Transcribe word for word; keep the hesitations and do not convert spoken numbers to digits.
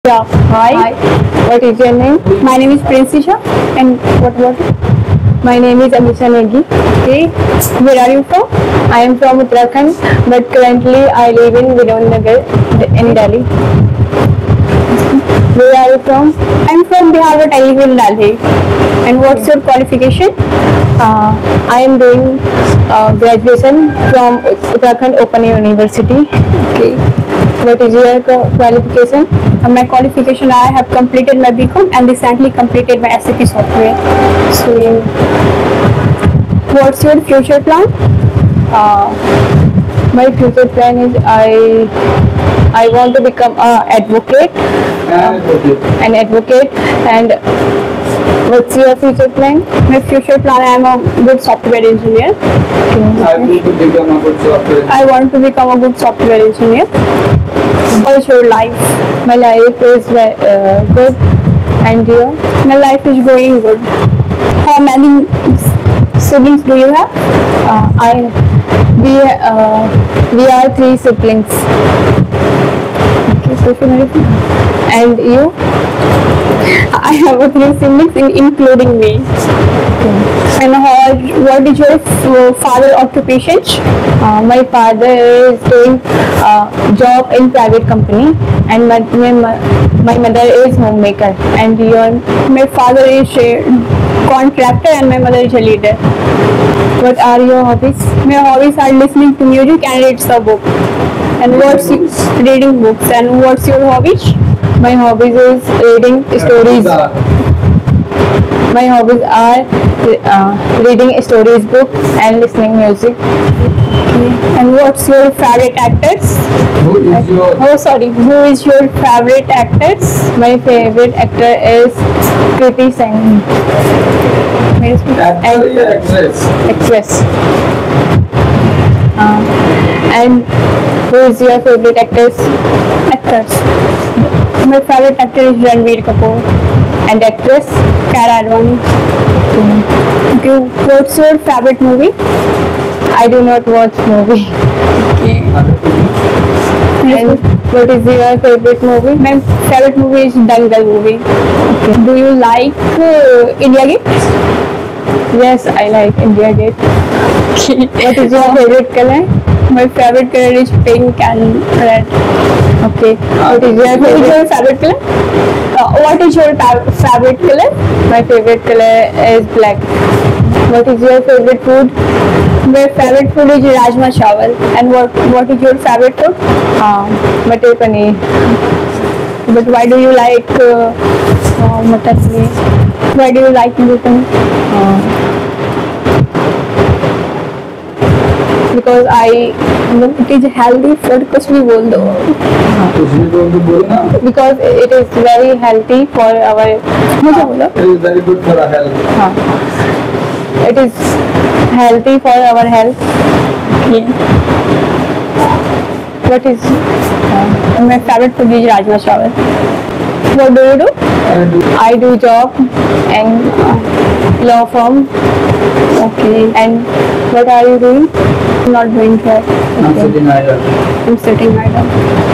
Yeah. Hi. Hi. What is your name? My name is Prinsisha. And what was it? My name is Amisha Negi. Okay. Where are you from? I am from Uttarakhand, but currently I live in Vinodnagar in Delhi. Where are you from? I'm from Bihar, but I live in Delhi. And what's your qualification? Uh, I am doing uh, graduation from Uttarakhand Open University. Okay. What is your qualification? Uh, my qualification, I have completed my B Com and recently completed my S A P software. So, What's your future plan? uh, my future plan is I I want to become a advocate, uh, an advocate. And what's your future plan? My future plan, I am a good software engineer. I want to become a good software. I want to become a good software engineer. How's your life? My life is uh, good, and you? My life is going good. How many siblings do you have? Uh, I we uh, we are three siblings. Okay, so if And you? I have a three siblings, in- including me. And how, what is your f- father occupation? Uh, my father is doing uh, job in private company, and my, my my mother is homemaker. And your? My father is a contractor and my mother is a leader. What are your hobbies? My hobbies are listening to music and read a book. And what's reading books? And what's your hobbies? My hobbies is reading stories. My hobbies are uh, reading stories book and listening music. And what's your favorite actors? Who is your Oh, sorry. Who is your favorite actors? My favorite actor is Kriti Saini. actor or actress? Actress. Uh, and who is your favorite actress? Actors. My favorite actor is Ranbir Kapoor. And actress? Kiara Advani. Okay. What's your favorite movie? I do not watch movie. And what is your favorite movie? My favorite movie is Dangal movie. Okay. Do you like uh, India Gate? Yes, I like India Gate. What is your favorite color? My favorite color is pink and red. Okay. What is your What is your favorite? favorite color? Uh, what is your fa- favorite color? My favorite color is black. What is your favorite food? My favorite food is Rajma Chawal. And what what is your favorite food? Uh, Matar paneer. But why do you like uh, Uh, Matar paneer. why do you like gluten? Uh, because I It is healthy food. कुछ भी बोल दो. कुछ भी बोल तो बोलना. because it is very healthy for our. मुझे बोलो. It is very good for our health. हाँ. It is healthy for our health. What is? Uh, My favorite food is Rajma Chawal. What do you do? I do. I do job and uh, law firm. Okay. And what are you doing? I'm not doing that. I'm sitting idle. I'm sitting idle.